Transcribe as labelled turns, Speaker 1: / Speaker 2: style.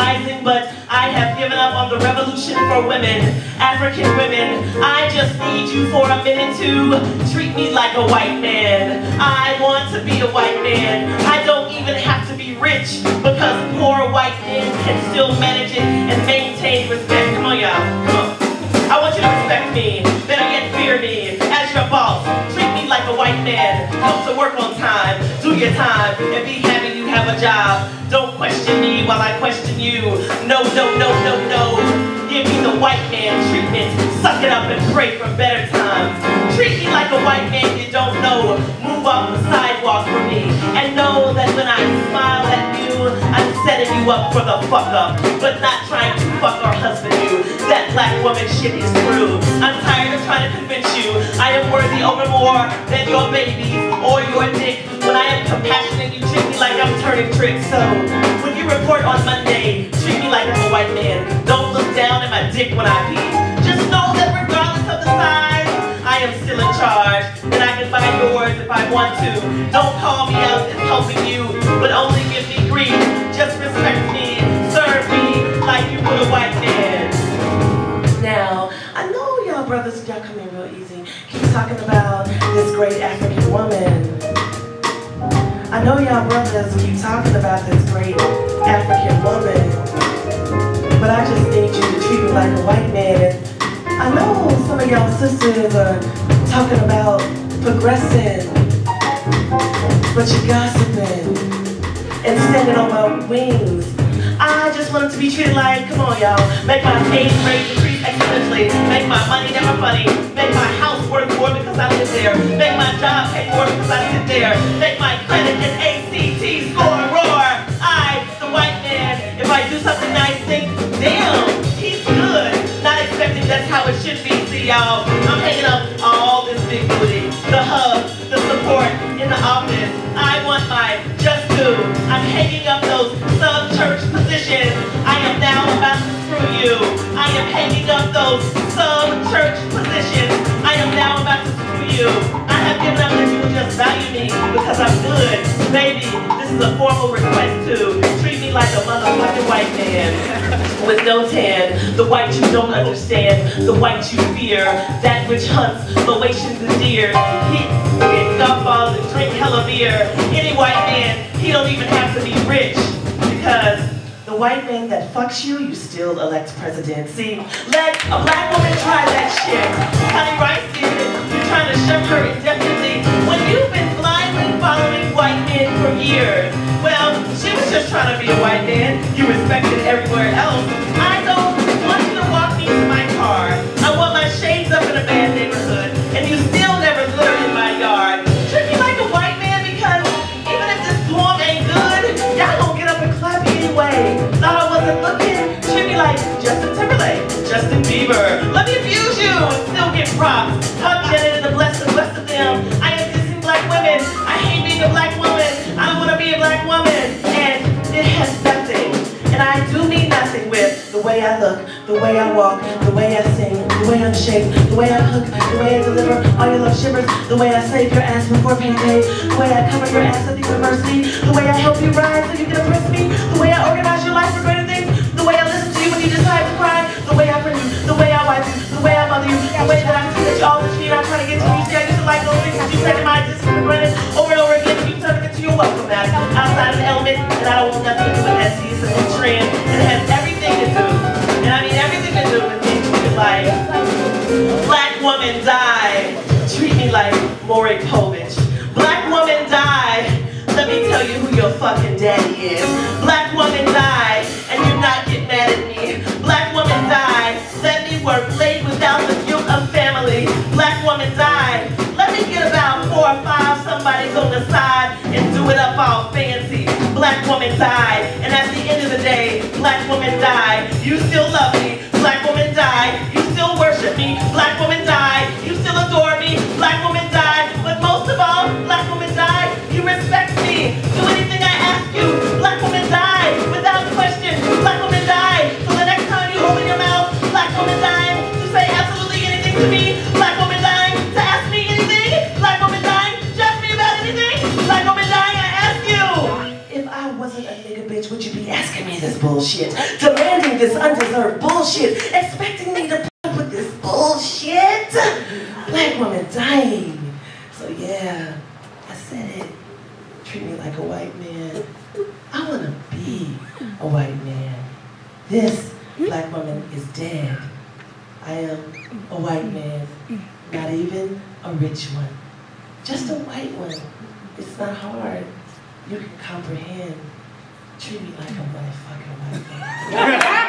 Speaker 1: rising, but I have given up on the revolution for women, African women. I just need you for a minute to treat me like a white man. I want to be a white man. I don't even have to be rich, because poor white men can still manage it and maintain respect. Come on, y'all. Come on. I want you to respect me. Better yet, fear me as your boss. Treat me like a white man. Come to work on time. Do your time and be happy you have a job. Don't question me while I question you. No, no, no, no, no. Give me the white man treatment. Suck it up and pray for better times. Treat me like a white man you don't know. Move off the sidewalk for me. And know that when I smile at you, I'm setting you up for the fuck up, but not trying to fuck or husband you. That black woman shit is through. I'm tired of trying to convince you I am worthy over more than your baby or your dick. When I am compassionate, you treat me like I'm turning tricks. So when you report on Monday, treat me like I'm a white man. Don't look down at my dick when I pee. Just know that regardless of the size, I am still in charge, and I can buy yours if I want to. Don't call me out as helping you, but only give me grief. Just respect me, serve me like you would a white man. Now, I know y'all brothers, y'all come in real easy. Keep talking about this great African woman. I know y'all brothers keep talking about this great African woman, but I just need you to treat me like a white man. I know some of y'all sisters are talking about progressing, but you're gossiping and standing on my wings. I just want it to be treated like, come on y'all, make my pay rate increase exponentially, make my money never funny, make my house worth more because I live there, make my job pay more because I sit there, make my credit and ACT score roar. I, the white man, if I do something nice, think, damn, he's good. Not expecting that's how it should be. See y'all, I'm hanging up all this big booty, the hug, the support in the office. I want my just due. I'm hanging up those sub-church positions. I am now about to screw you. I am hanging up those sub-church positions. I am now about to screw you. I have given up that you will just value me because I'm good. Baby, this is a formal request to treat me like a motherfucking white man with no tan. The white you don't understand, the white you fear, that which hunts Laotians and deer. He gets golf balls and drink hella beer. Any white man, he don't even have to be rich, because the white man that fucks you, you still elect president. See, let a black woman try that shit. Connie Rice did it. You're trying to shove her indefinitely when you've been blindly following white men for years. Well, she was just trying to be a white man. You respected everywhere else. I don't want you to walk me to my car. I want my shades up in a bad neighborhood, and you still never litter in my yard. Treat me like a white man, because even if this poem ain't good, y'all gonna get up and clap anyway. Thought I wasn't looking. Treat me like Justin Timberlake, Justin Bieber. Let me abuse you and still get props. Hug Janet and the blessed of them. I am dissing black women. I hate being a black woman. I don't want to be a black woman. And it has nothing, and I do mean nothing with the way I look, the way I walk, the way I sing, the way I'm shaped, the way I hook, the way I deliver all your love shivers, the way I save your ass before payday, the way I cover your ass at the university, the way I help you rise so you can impress me, the way I organize your life for greater things, the way I listen to you when you decide to cry, the way I bring you, the way I wipe you, the way I mother you, the way that I see that you all this year I'm trying to get to you. See, I used to like those things that you taking my existence for granted over and over again, and you turning it to your welcome mat outside of the element, and I don't want nothing to do with that. See, it's a new trend, and it has everything to do, and I mean everything to do with things like black woman die, treat me like Maury Povich. Black woman die, let me tell you who your fucking daddy is. Black woman die, and you not get mad at me. Black woman die, let me work late without the guilt of family. Black woman die, let me get about 4 or 5 somebody's on the side and do it up all fancy. Black woman die, and at the end of the day, black woman die, you still love me. Black woman die, you still worship me. Black woman die, you still adore me. Black woman die, but most of all, black woman die, you respect me. Do anything I ask you. Black woman die, without question. Black woman die, so the next time you open your mouth, black woman die, to say absolutely anything to me. Black woman dying to ask me anything. Black woman dying to ask me about anything. Black woman dying, I ask you. If I wasn't a nigga bitch would you be asking me this bullshit? Demanding this undeserved bullshit? Expecting me to put up with this bullshit? Black woman dying. So yeah, I said it. Treat me like a white man. I want to be a white man. This black woman is dead. I am a white man, not even a rich one. Just a white one. It's not hard. You can comprehend. Treat me like a motherfucking white man.